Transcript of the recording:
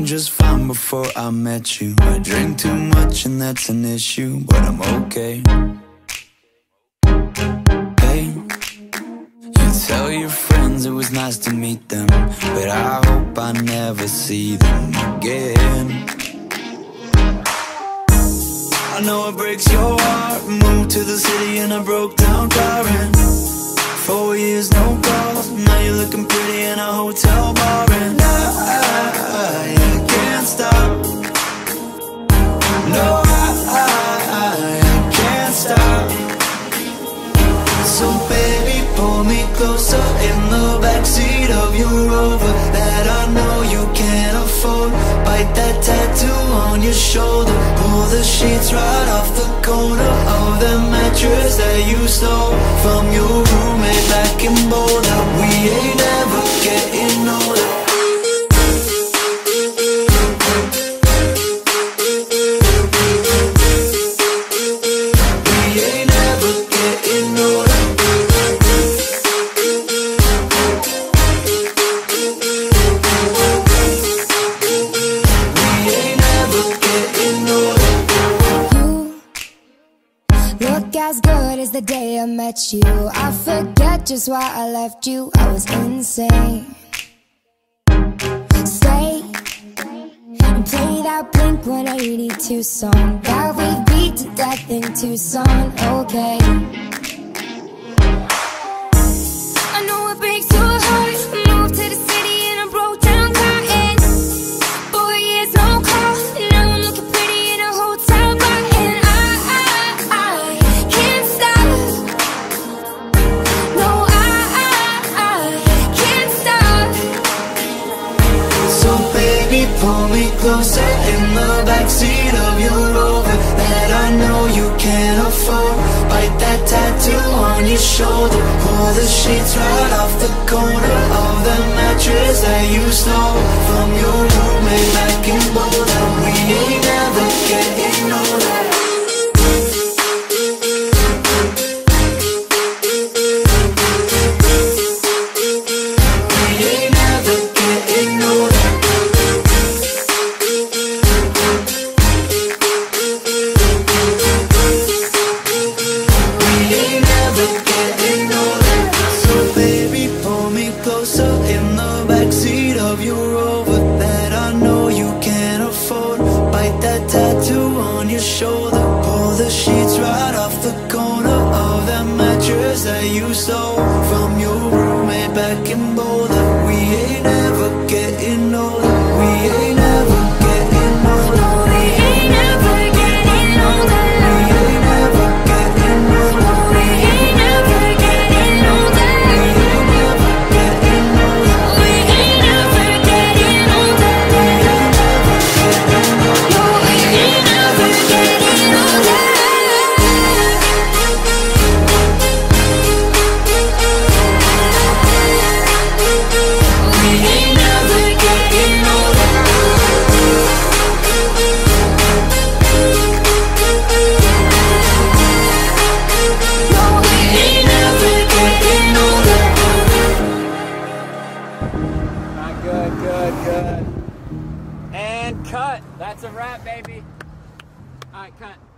just fine before I met you. I drink too much and that's an issue, but I'm okay. Hey, you tell your friends it was nice to meet them, but I hope I never see them again. I know it breaks your heart. Moved to the city and I broke down crying. 4 years, no calls. Now you're looking pretty in a hotel bar, and I can't stop. No, I can't stop. So baby, pull me closer in the backseat of your Rover that I know you can't afford. Bite that tattoo on your shoulder. Pull the sheets right off the corner of the mattress that you stole from your roommate back in Boulder. We ain't ever getting older. As good as the day I met you. I forget just why I left you. I was insane. Stay and play that Blink-182 song that we beat to death in Tucson. Okay, I know it breaks your heart. Moved to the city and I broke down crying. 4 years, no call. Now I'm looking pretty in a hotel bar, and I can't stop. No, I can't stop. So baby, pull me closer in the backseat of your Rover that I know you can't afford. Bite that tattoo on your shoulder. Pull the sheets right off the corner of the mattress that you stole from your roommate back in Boulder. We ain't never getting older. Shoulder, pull the sheets right off the corner of that mattress that you stole from your roommate back in Boulder. We ain't ever getting older. We ain't ever getting older. We ain't ever getting older. We ain't ever getting older. We ain't ever getting older. We ain't ever getting older. We ain't ever getting older. We ain't ever getting older. No, we ain't ever getting older. We ain't never getting older. No, we ain't Never getting older. Good. And cut. That's a wrap, baby. All right, cut.